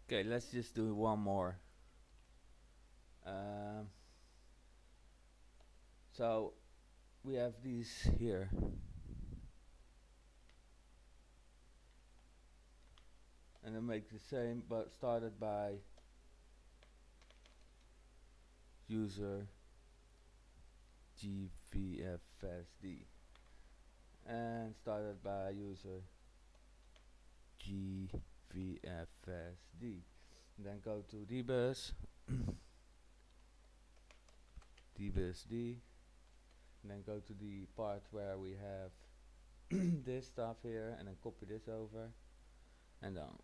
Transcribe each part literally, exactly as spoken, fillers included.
Okay, let's just do one more. Um, so we have these here. And then make the same, but started by user gvfsd. And started by user gvfsd. Then go to dbus, dbusd, and then go to the part where we have this stuff here, and then copy this over, and then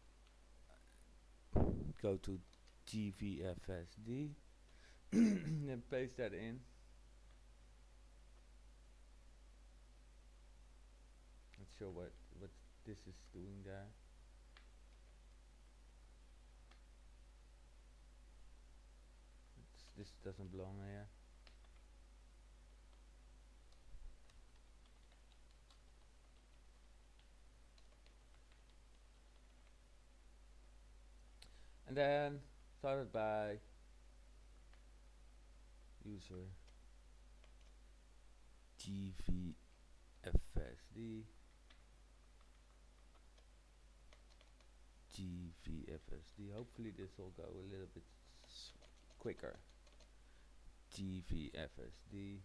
go to gvfsd, then paste that in. Not sure what what this is doing there. It's, this doesn't belong here. And then started by user gvfsd, gvfsd. Hopefully this will go a little bit quicker. gvfsd,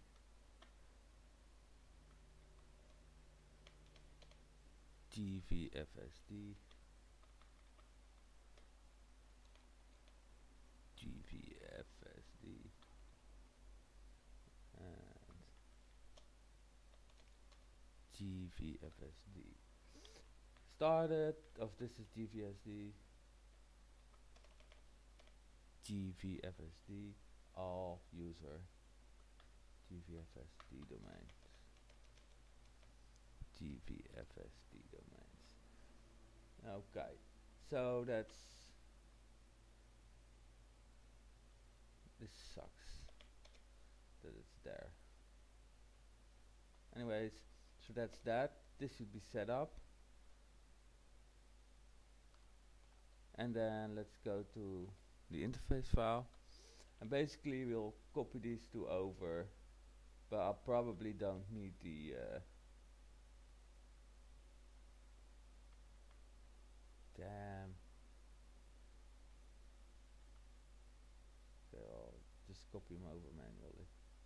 gvfsd, gvfsd, and gvfsd. Started of this is gvfsd, gvfsd, all user gvfsd domains, gvfsd domains. Okay, so that's, this sucks that it's there. Anyways, so that's that. This should be set up. And then let's go to the interface file, and basically we'll copy these two over, but I probably don't need the uh, damn. Okay, I'll just copy them over manually.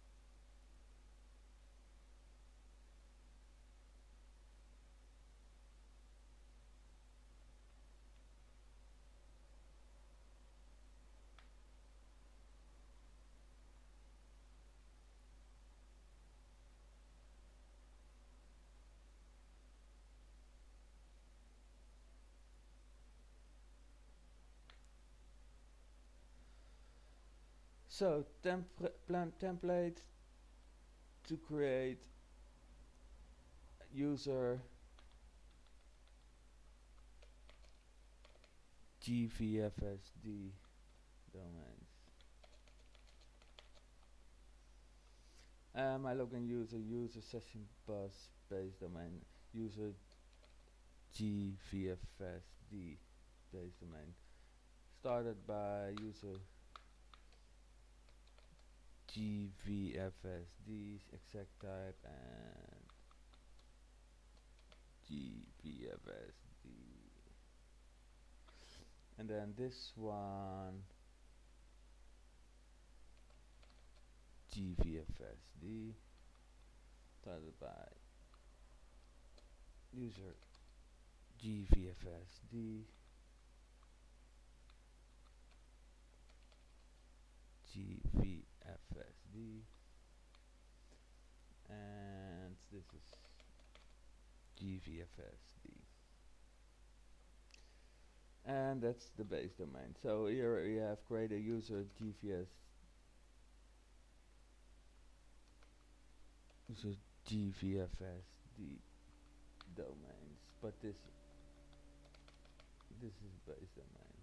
So templ plan template to create user gvfsd domains. Um, my login user user session bus base domain user gvfsd base domain. Started by user gvfsd exact type and gvfsd, and then this one gvfsd, started by user gvfsd, gvfsd, and this is gvfsd, and that's the base domain. So here we have create a user gvs user gvfsd domains, but this this is base domain.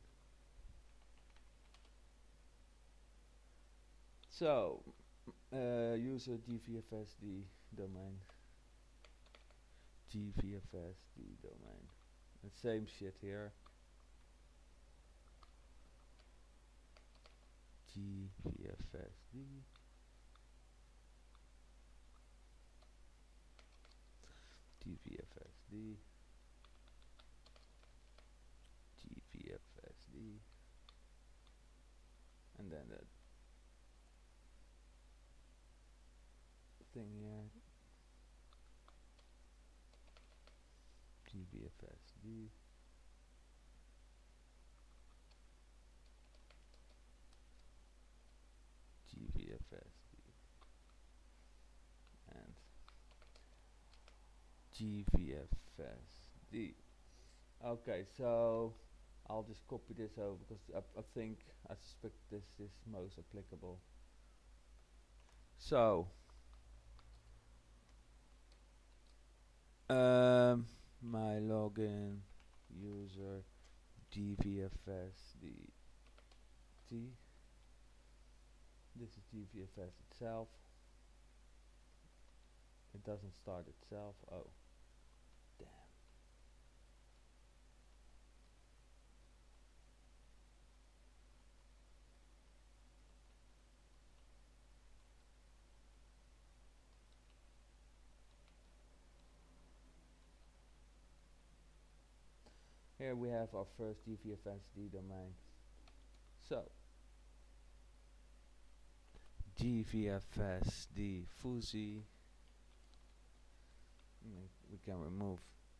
So uh, user gvfsd domain, gvfsd domain, the same shit here. gvfsd, gvfsd, gvfsd, and then that thing here, gvfsd, gvfsd, and gvfsd. Okay, so I'll just copy this over because I, I think I suspect this is most applicable. So um, my login user gvfsd t. This is gvfs itself. It doesn't start itself. Oh, damn. Here we have our first gvfsd domain. So gvfsd fuzzy. We can remove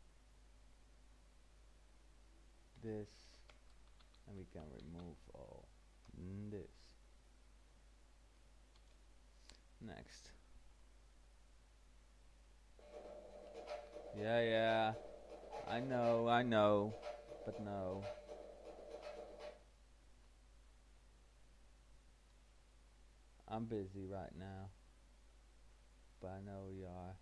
this, and we can remove all this. Next. Yeah, yeah. I know, I know, but no. I'm busy right now, but I know you are.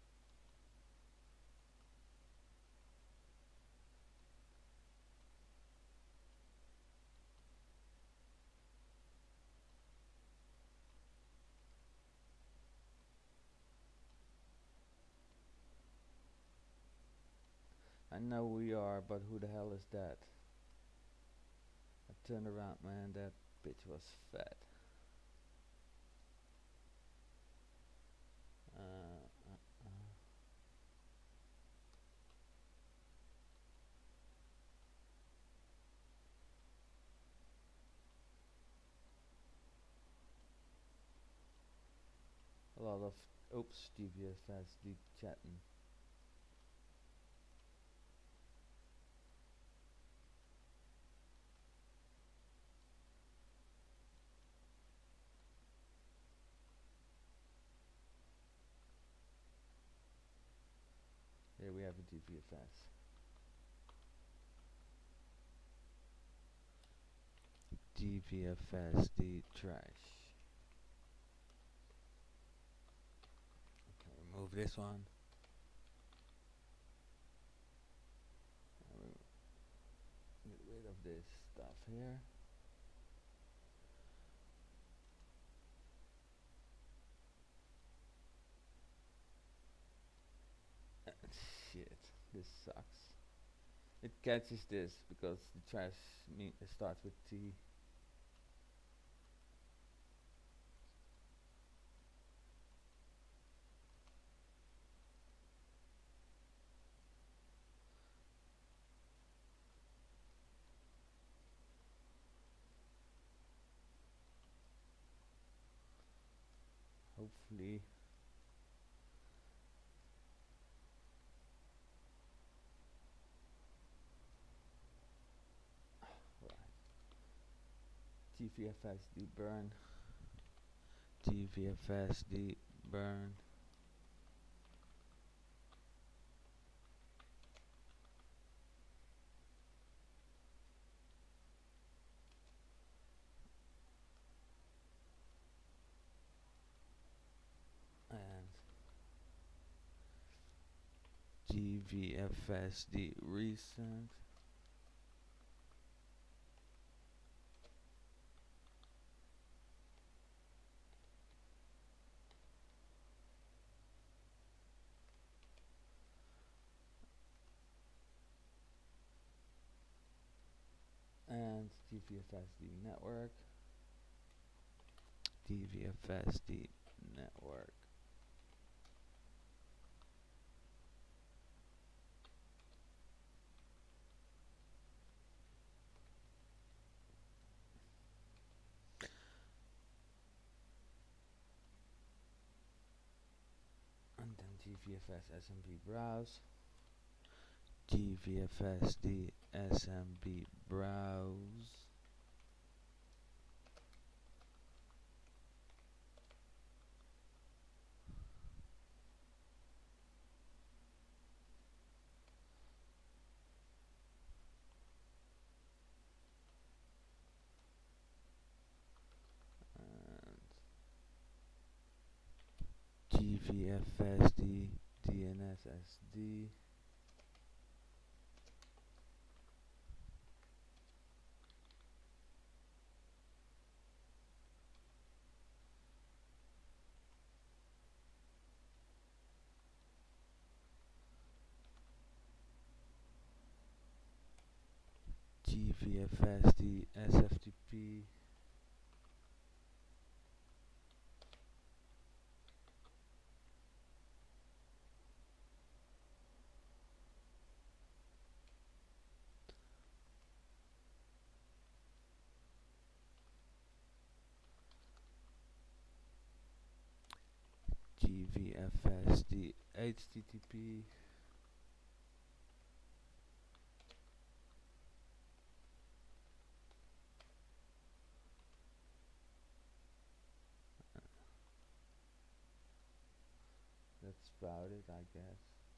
I know we are, but who the hell is that? I turned around, man, that bitch was fat. Uh, uh, uh. A lot of oops, gvfsd chatting. Here we have a gvfs. gvfsd trash. Okay, remove this one. Get rid of this stuff here. Shit, this sucks. It catches this because the trash mean it starts with T. Hopefully. gvfsd burn, gvfsd burn, and gvfsd recent. And gvfsd network. gvfsd network. And then gvfs smb browse, gvfsd smb browse. gvfsd dnssd. gvfsd sftp. gvfsd http. That's about it, I guess.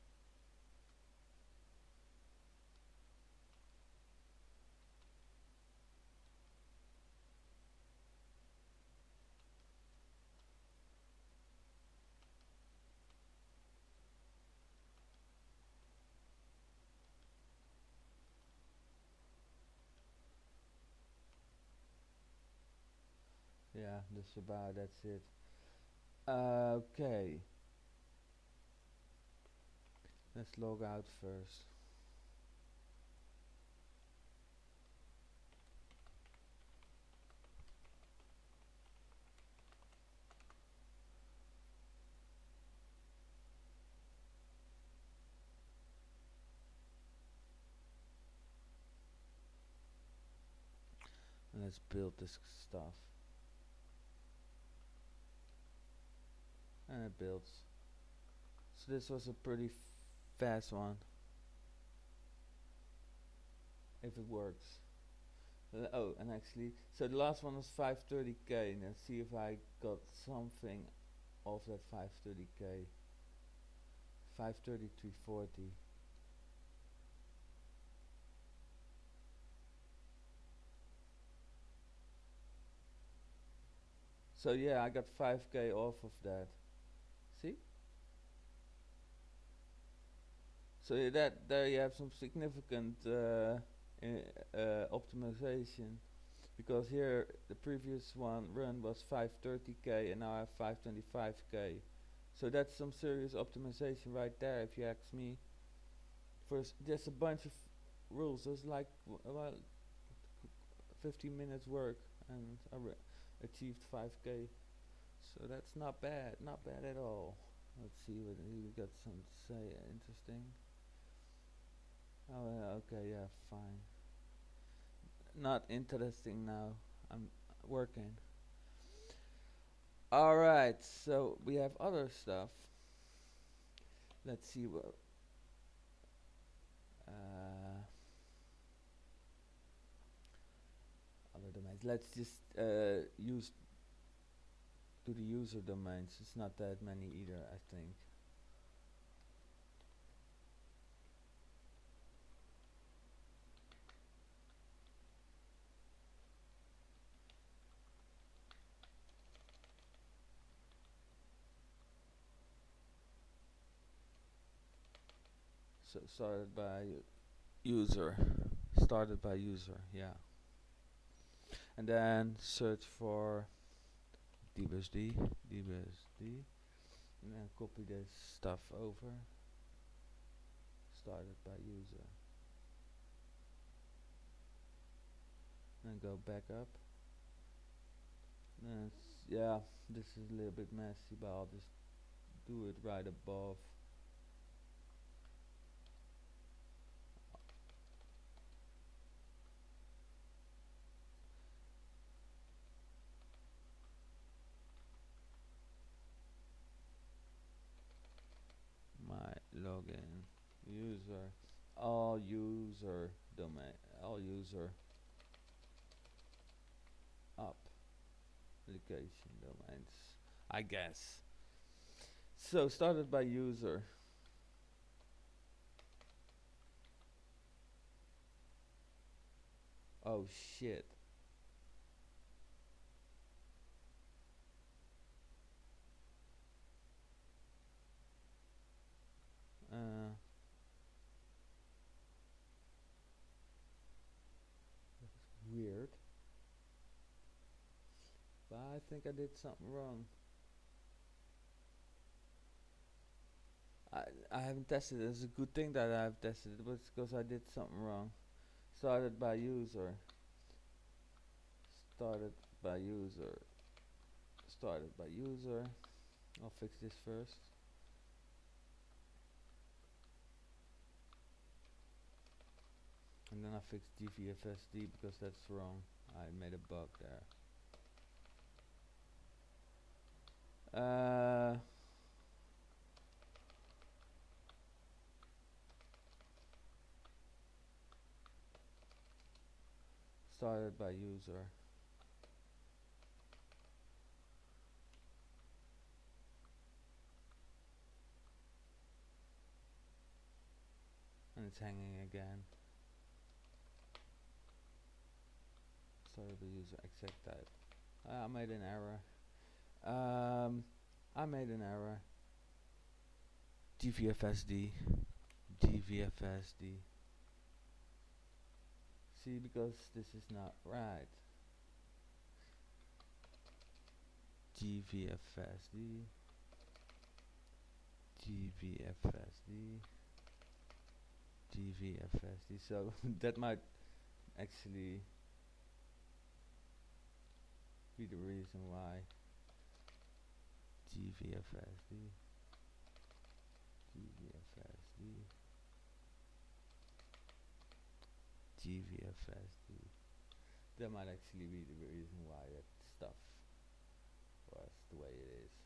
Yeah, that's about, that's it. Uh, okay. Let's log out first. And let's build this stuff. And it builds. So this was a pretty fast one, if it works. Uh, oh, and actually, so the last one was five thirty K. Let's see if I got something of that five thirty K. five thirty-three forty. So yeah, I got five K off of that. See? So yeah, that there you have some significant uh, uh, optimization, because here the previous one run was five thirty K and now I have five twenty-five K. So that's some serious optimization right there, if you ask me. First, just a bunch of rules. It's like about fifteen minutes work, and I achieved five K. So that's not bad, not bad at all. Let's see what he got some to say. Interesting. Oh, yeah, okay, yeah, fine. Not interesting now. I'm working. Alright, so we have other stuff. Let's see what. Uh, other domains. Let's just uh, use to the user domains. It's not that many either, I think. So started by user. Started by user, yeah. And then search for dbsd, dbsd, and then copy this stuff over. Started by user. Then go back up. Then yeah, this is a little bit messy, but I'll just do it right above. My login user, all user domain, all user up application domains, I guess. So started by user. Oh shit. Uh, weird. But I think I did something wrong. I I haven't tested it. It's a good thing that I've tested it, but it's because I did something wrong. Started by user. Started by user. Started by user. I'll fix this first. And then I fix g v f s d because that's wrong. I made a bug there. Uh, started by user. And it's hanging again. Started by user exec type. Uh, I made an error. Um, I made an error. g v f s d. g v f s d. See, because this is not right. g v f s d. g v f s d. g v f s d. So that might actually be the reason why. g v f s d. g v f s d. g v f s d. That might actually be the reason why that stuff was the way it is.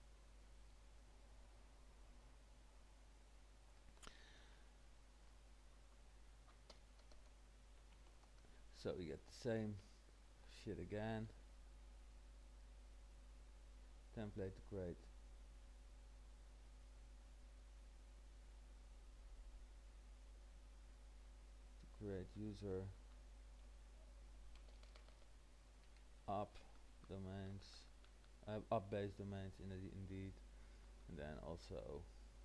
So we get the same shit again. Template to create. To create user up domains, uh, up base domains in indeed, and then also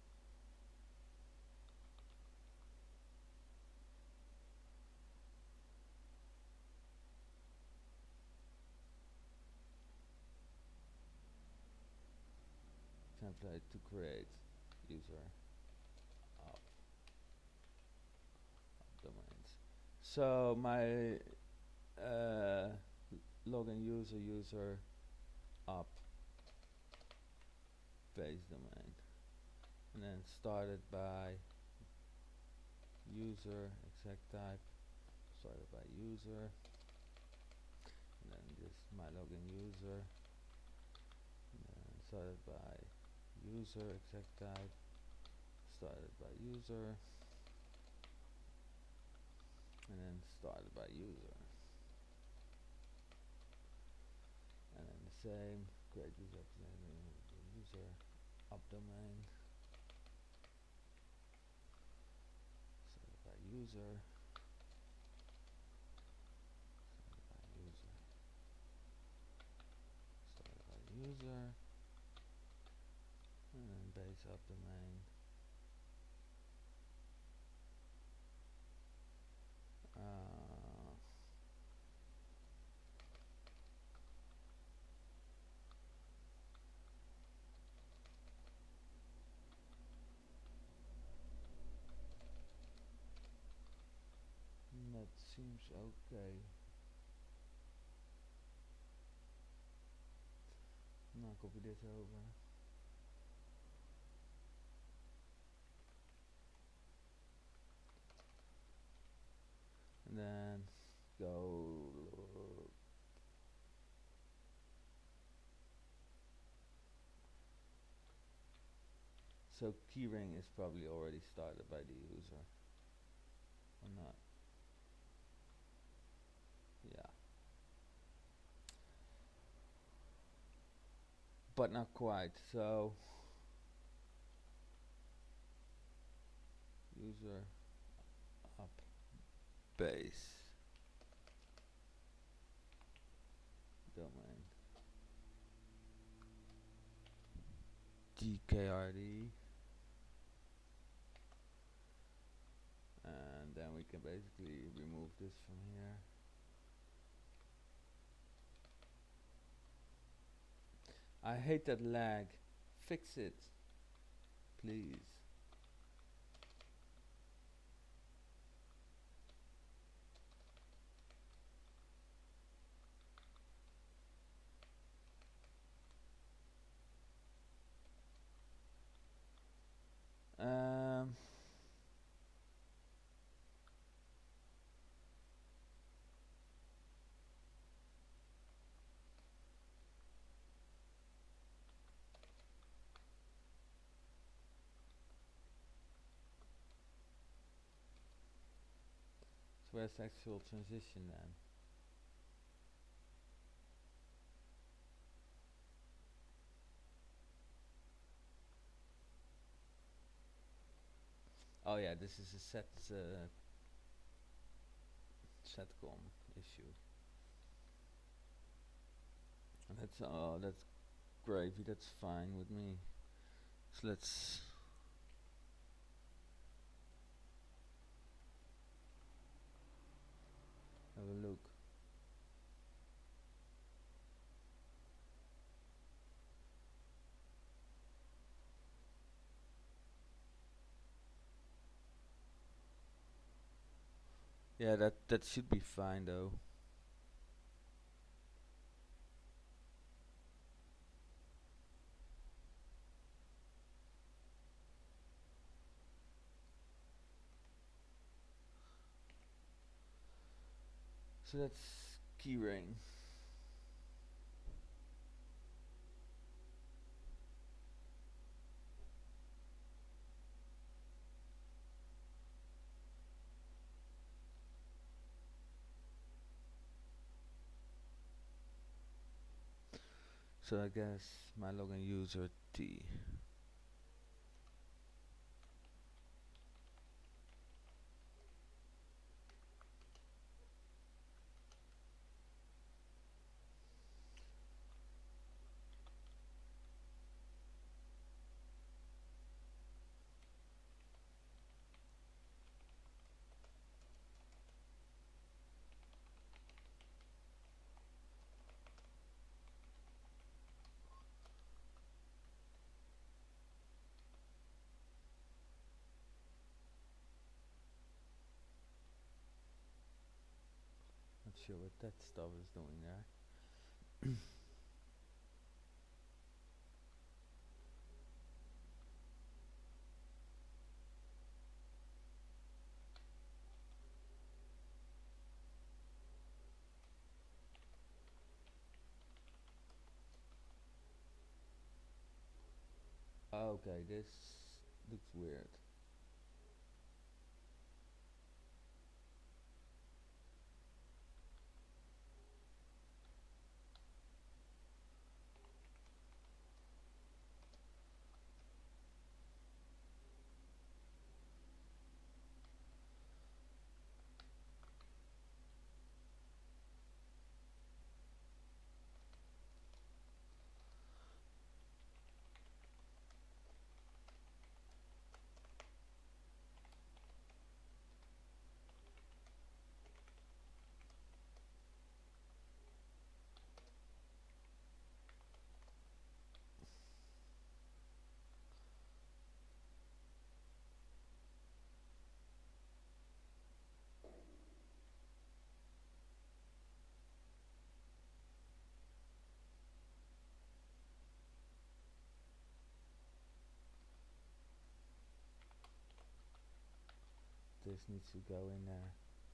template to create user up, up domains. So my uh, login user user up base domain, and then started by user exec type, started by user, and then just my login user, and then started by user exec type, started by user, and then started by user, and then the same create user user up domain, started by user, started by user, started by user, and then base up domain. Uh, that seems okay. copy this over. And then go. So keyring is probably already started by the user, or not? Yeah, but not quite. So user up base domain gkrd, and then we can basically remove this from here. I hate that lag. Fix it, please. Um, so where's actual transition then? Oh yeah, this is a set uh, setcom issue. And that's oh that's gravy. That's fine with me. So let's have a look. Yeah, that that should be fine though. So that's keyring. So I guess my login user T. Not sure what that stuff is doing there. Okay, this looks weird. text needs to go in there.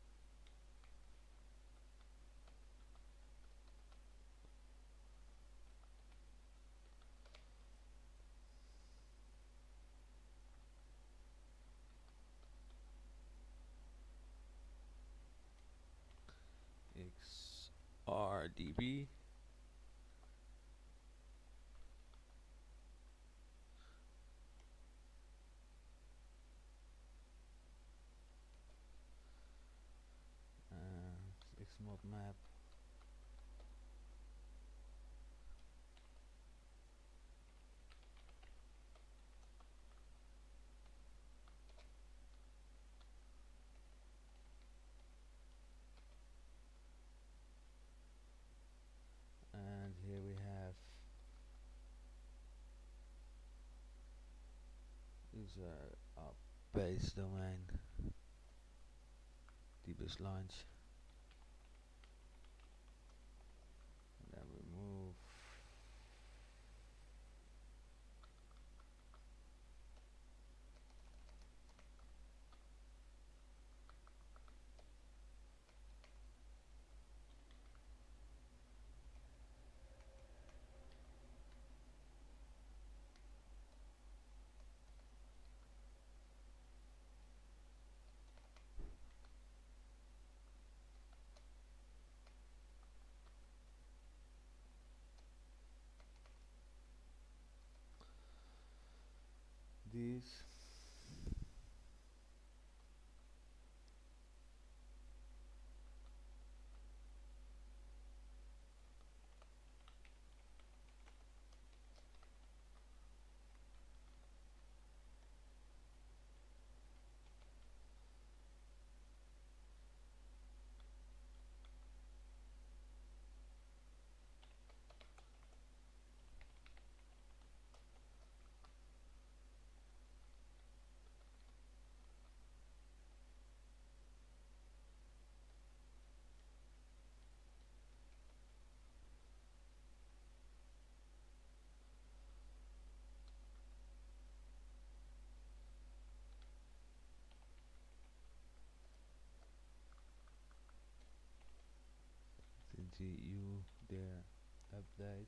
Xrdb. Uh, xmod map. And here we have user uh, base domain, dbus launch, and then remove. These the G U there update.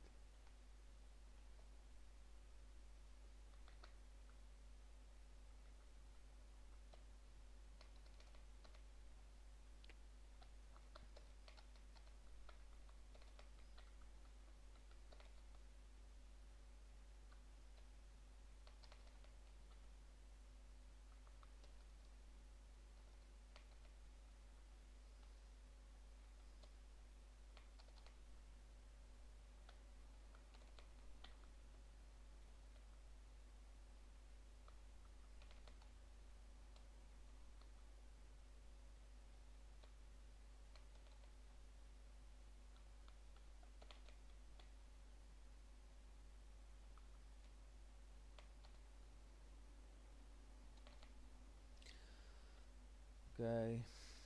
Okay.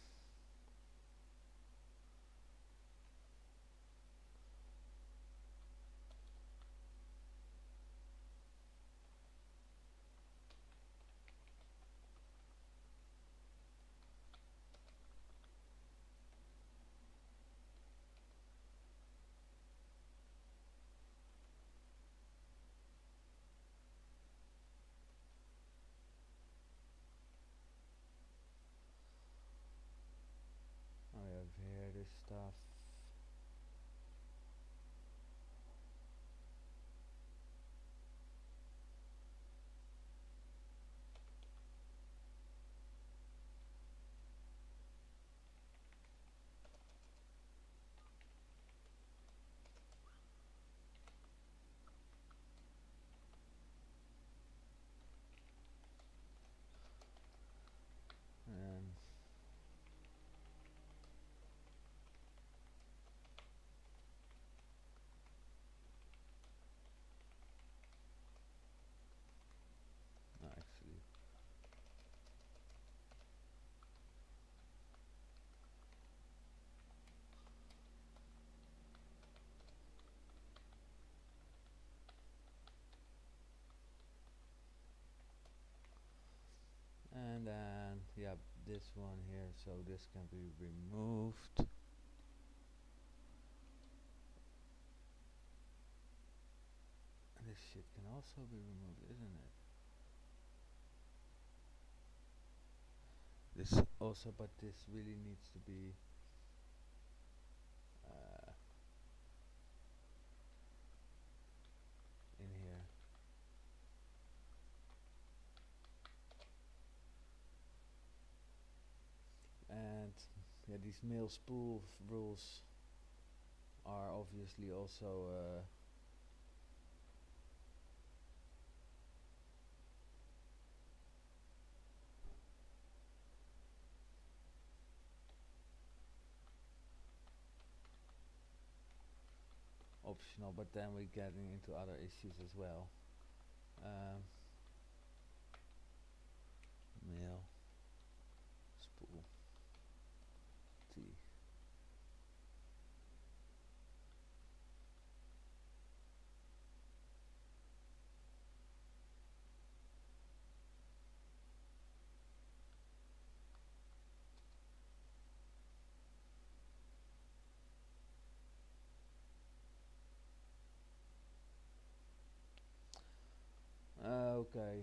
I have here this stuff. And this one here, so this can be removed. This shit can also be removed, isn't it? This also, but this really needs to be uh, in here. And yeah, these mail spool rules are obviously also uh, optional, but then we're getting into other issues as well. Um, mail spool T. Uh, okay.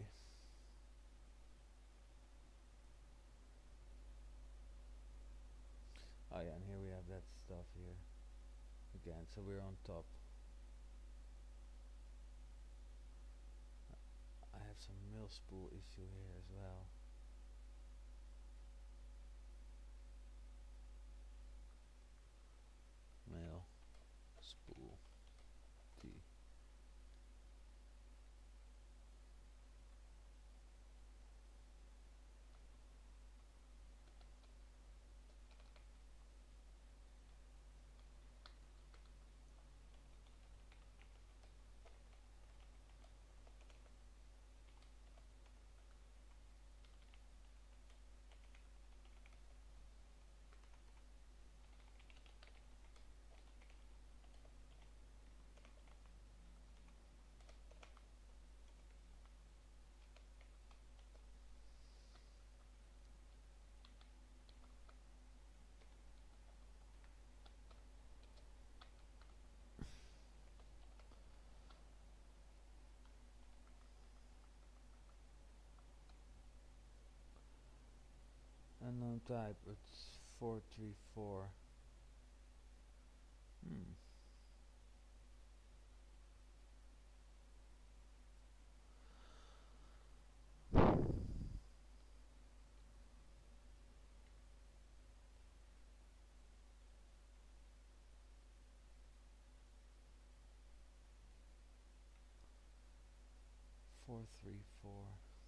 Oh yeah, and here we have that stuff here again, so we're on top. I have some mail spool issue here as well. Mail spool T. Unknown type, it's four three four. Hmm. Four three four.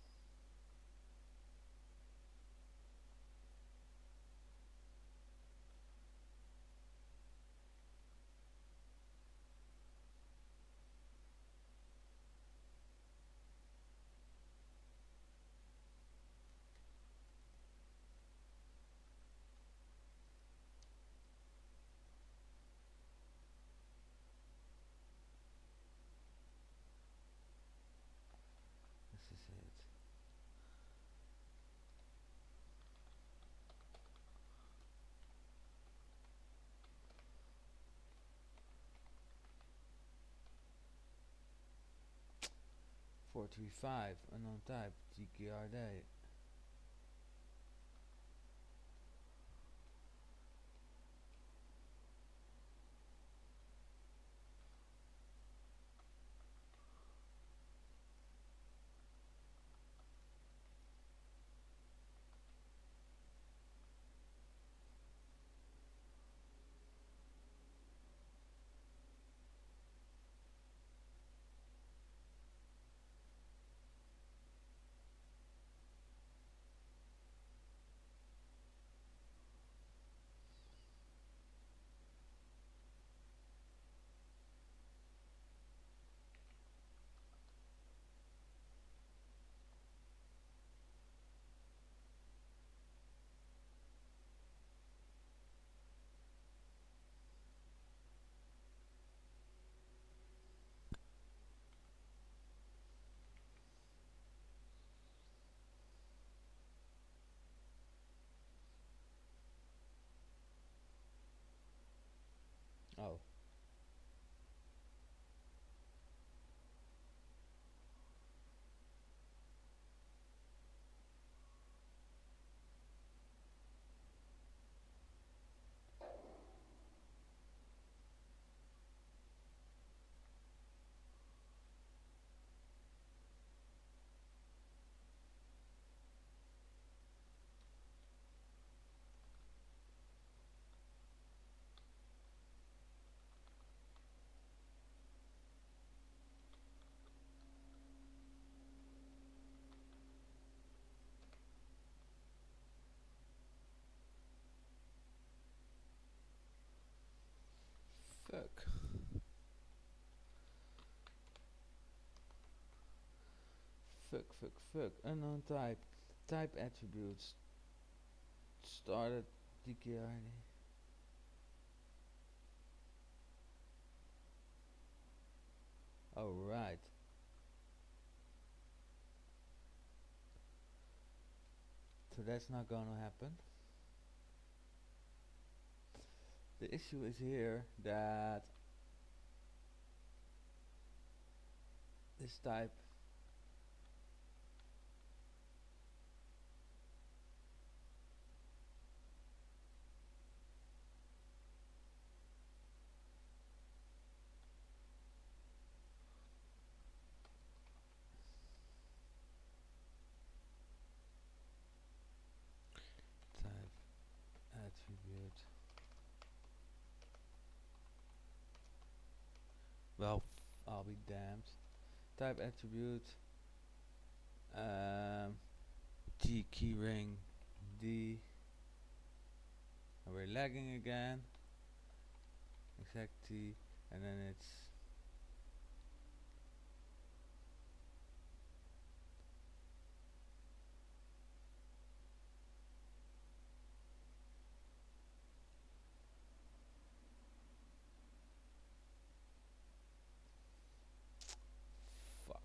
This is it. Four three five, unknown type, G K R D. fuck, fuck. Unknown type. Type attributes. Started D K I D. Alright. So that's not gonna happen. The issue is here that this type type attribute. Well, I'll be damned. Type attribute um, G keyring D. And we're lagging again. Exact T, and then it's fuck.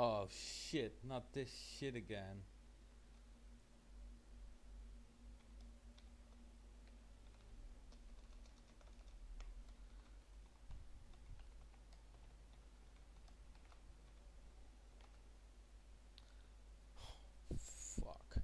Oh shit, not this shit again. Fuck.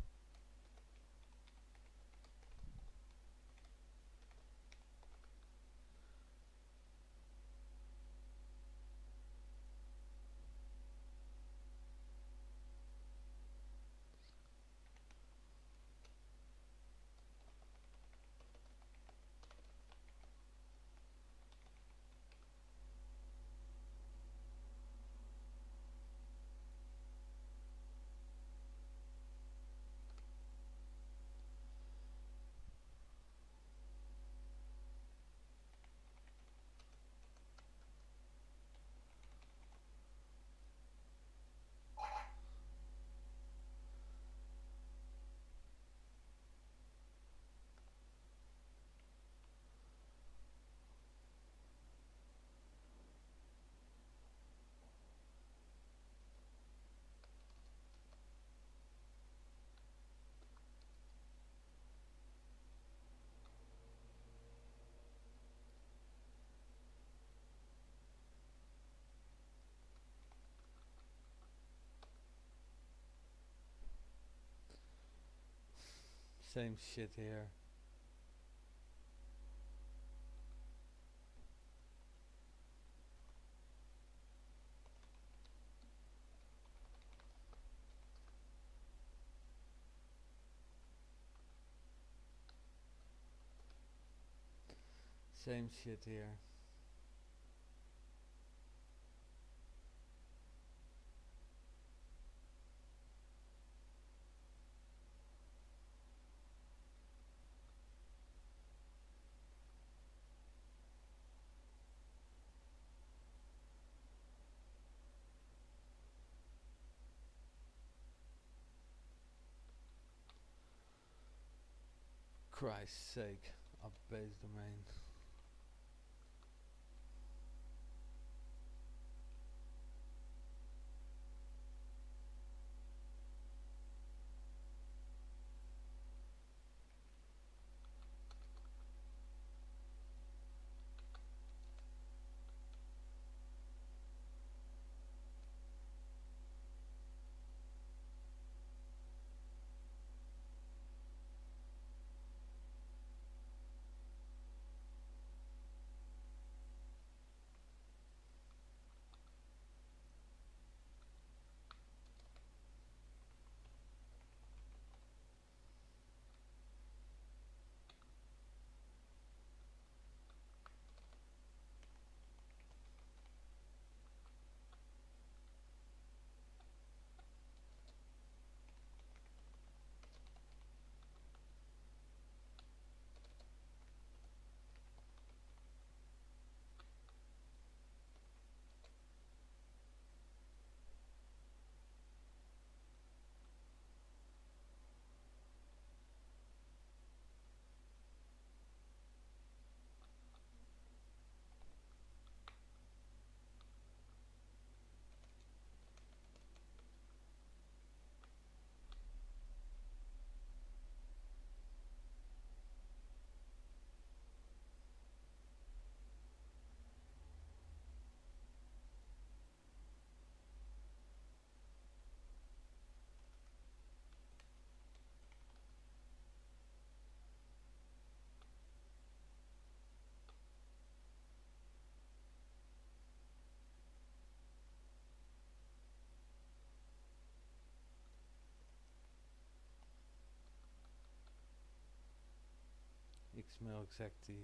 Same shit here. Same shit here. Christ's sake, up base domain. Xmail exactly.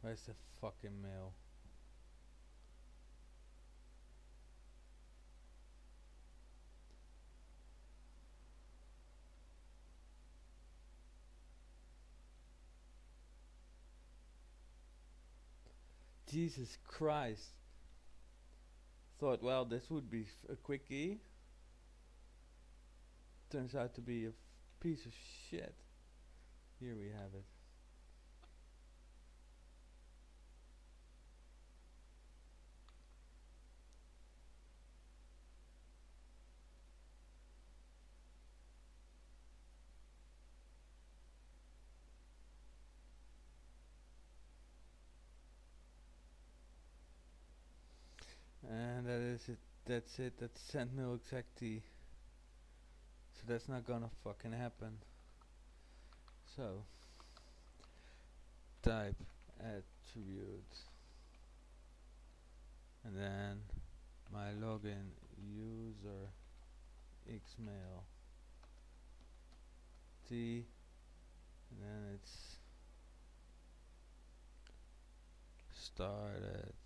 Where's the fucking mail? Jesus Christ. Thought, well, this would be f- a quickie. Turns out to be a f- piece of shit. Here we have it. And that is it. That's it. That's send mail exactly. So that's not gonna fucking happen. So type attribute and then my login user xmail t and then it's started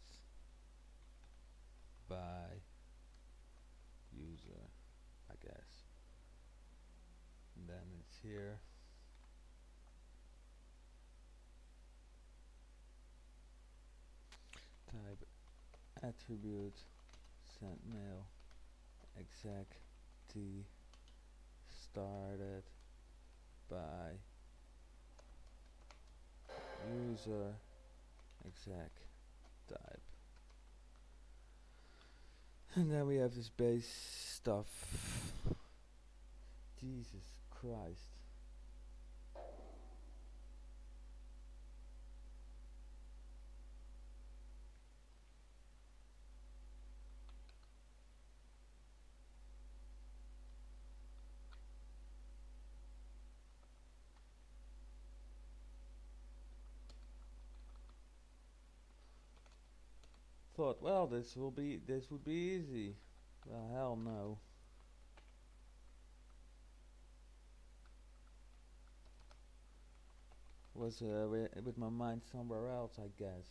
by user, I guess. And then it's here. Type attribute send mail exec t started by user exec type. And then we have this base stuff. Jesus Christ. Thought, well, this will be, this would be easy. Well, hell no. Was uh, wi- with my mind somewhere else, I guess.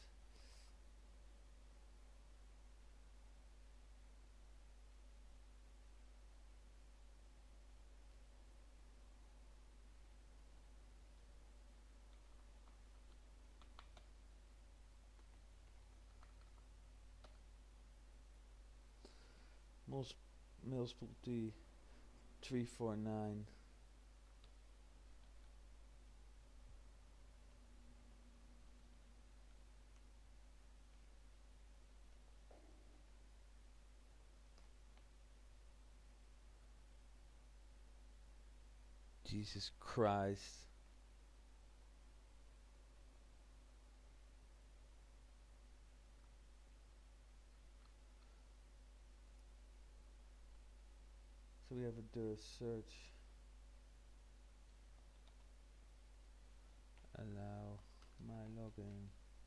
Mils Millspool T three four nine. Jesus Christ. So we have to do a search. Allow my login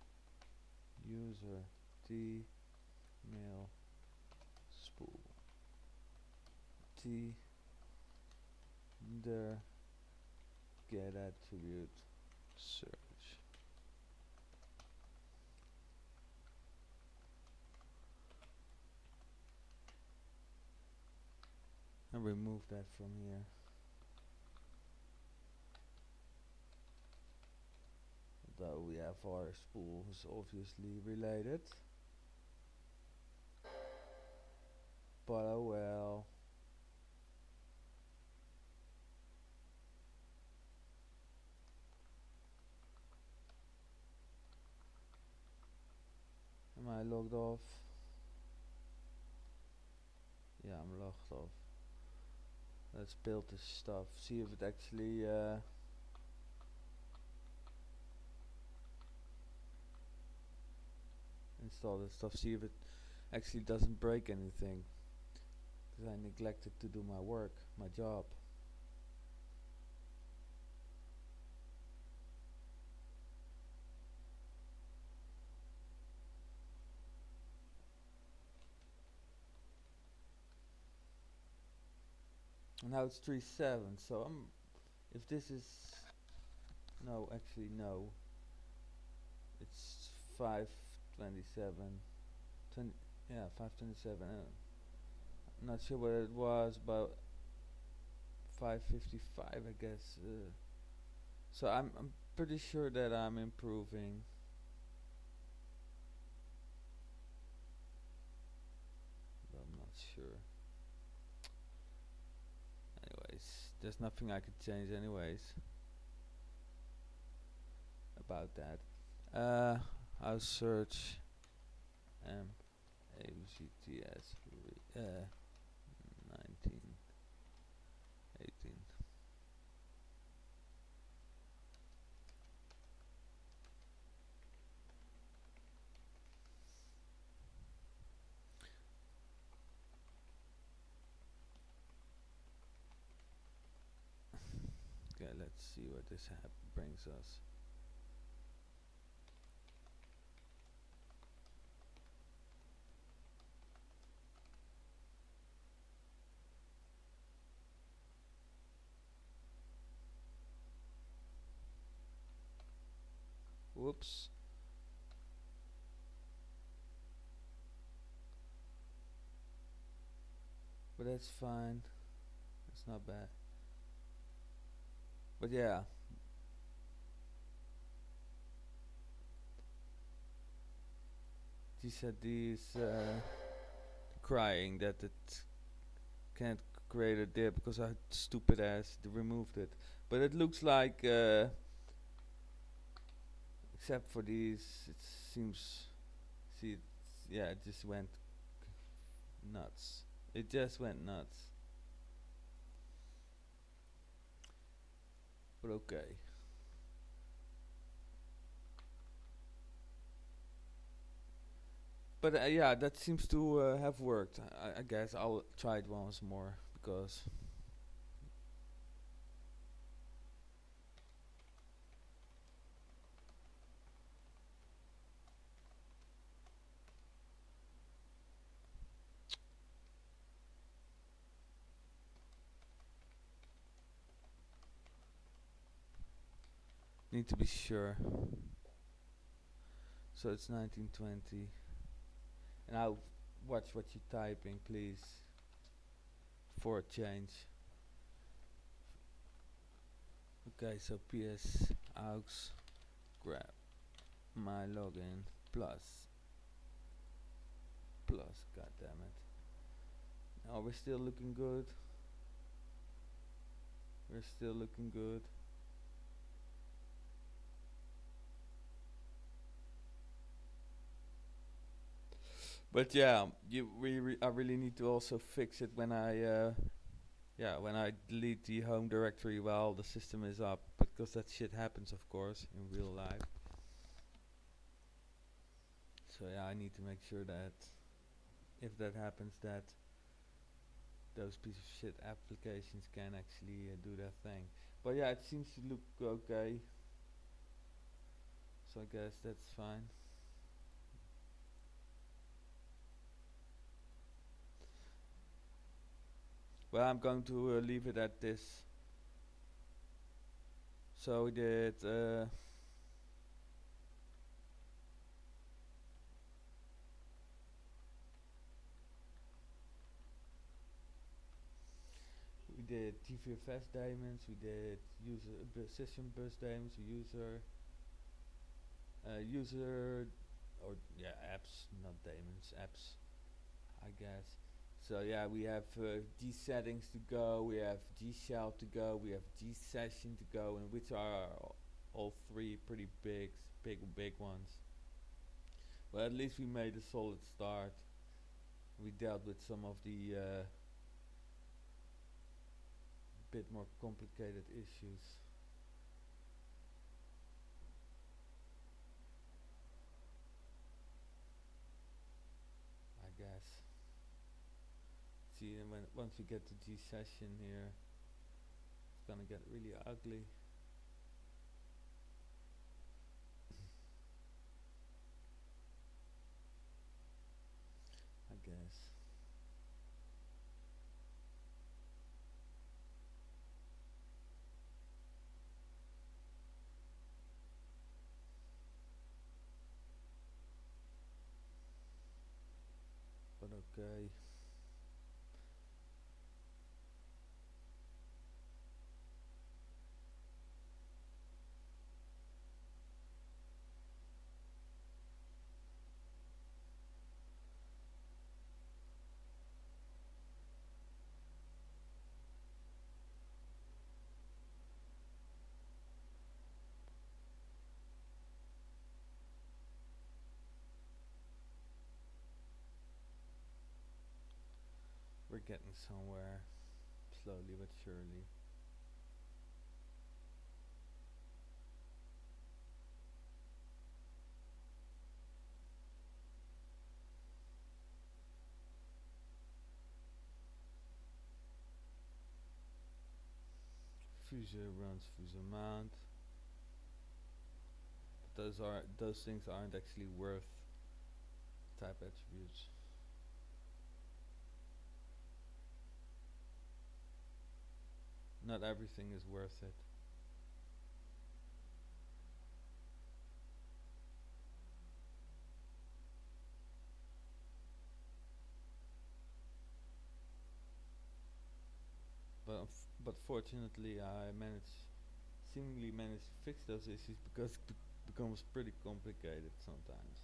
user t mail spool t der get attribute search. And remove that from here. Though we have our spools obviously related. But oh well. Am I logged off? Yeah, I'm logged off. Let's build this stuff. See if it actually uh, install this stuff. See if it actually doesn't break anything. Because I neglected to do my work, my job. And now it's three seven. So I'm. If this is no, actually no. It's five twenty-seven. twenty, yeah, five twenty-seven. Uh, not sure what it was, but five fifty-five, I guess. Uh, so I'm I'm pretty sure that I'm improving. But I'm not sure. Anyways, there's nothing I could change anyways about that. Uh, I'll search M A C T S uh, nineteen eighteen. Okay, let's see what this hap brings us. Whoops. But that's fine. It's not bad. But yeah. He said these uh, crying that it can't create a dip because I stupid ass removed it. But it looks like uh, except for these, it seems. See, it's, yeah, it just went nuts. It just went nuts. But okay. But uh, yeah, that seems to uh, have worked. I, I guess I'll try it once more because need to be sure. So it's nineteen twenty. And I'll watch what you're typing, please, for a change. Okay, so ps aux grab my login plus plus. God damn it! Now we're still looking good. We're still looking good. But yeah, you we re I really need to also fix it when I uh, yeah when I delete the home directory while the system is up, because that shit happens, of course, in real life. So yeah, I need to make sure that if that happens, that those piece of shit applications can actually uh, do their thing. But yeah, it seems to look okay. So I guess that's fine. Well, I'm going to uh, leave it at this. So we did uh, we did G V F S daemons, we did user bu session bus daemons, user uh, user or yeah apps, not daemons, apps, I guess. So yeah, we have uh, G settings to go, we have G shell to go, we have G session to go, and which are all three pretty big, big, big ones. Well, at least we made a solid start. We dealt with some of the uh, bit more complicated issues. I guess. See, and when once we get to G session here, it's gonna get really ugly. I guess. Okay. We're getting somewhere, slowly but surely. Fusor runs Fusor mount. But those are those things aren't actually worth type attributes. Not everything is worth it. But unf- but fortunately, I managed, seemingly managed to fix those issues because it be- becomes pretty complicated sometimes.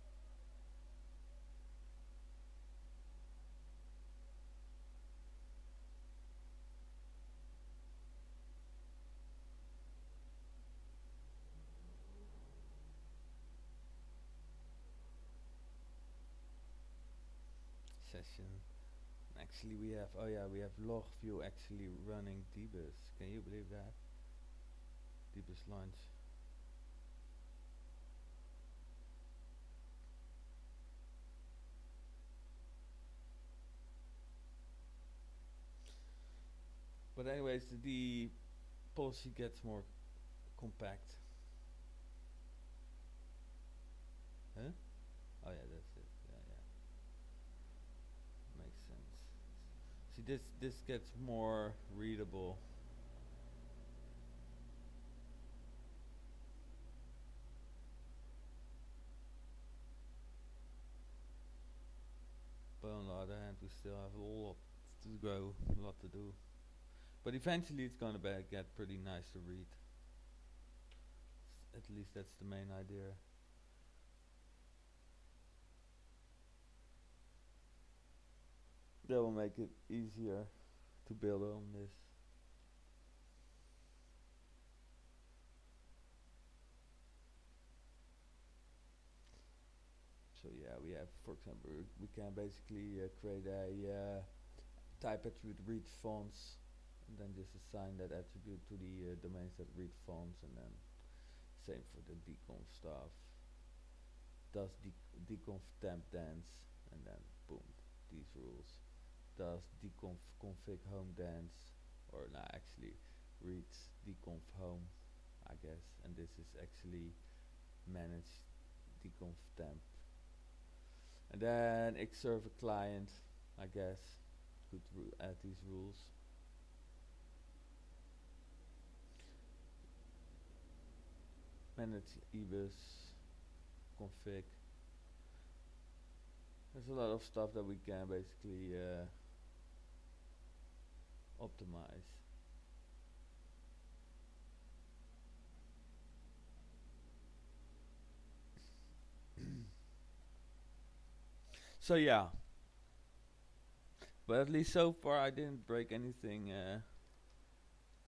Session. Actually, we have oh yeah, we have log view actually running dbus. Can you believe that? Dbus launch. But anyways, the, the policy gets more compact. Huh? Oh yeah, that's it. Yeah, yeah. Makes sense. See, this this gets more readable. But on the other hand, we still have a lot to go, a lot to do. But eventually, it's gonna be get pretty nice to read. S- At least that's the main idea. That will make it easier to build on this. So yeah, we have, for example, we can basically uh, create a uh, type attribute read fonts, and then just assign that attribute to the uh, domains that read fonts, and then same for the deconf stuff. Does dec- deconf temp dance, and then boom, these rules. Does deconf config home dance, or nah, actually reads deconf home, I guess, and this is actually manage deconf temp. And then Xserver client, I guess, could ru- add these rules. Manage ebus config. There's a lot of stuff that we can basically uh, optimize. So yeah, but at least so far I didn't break anything uh,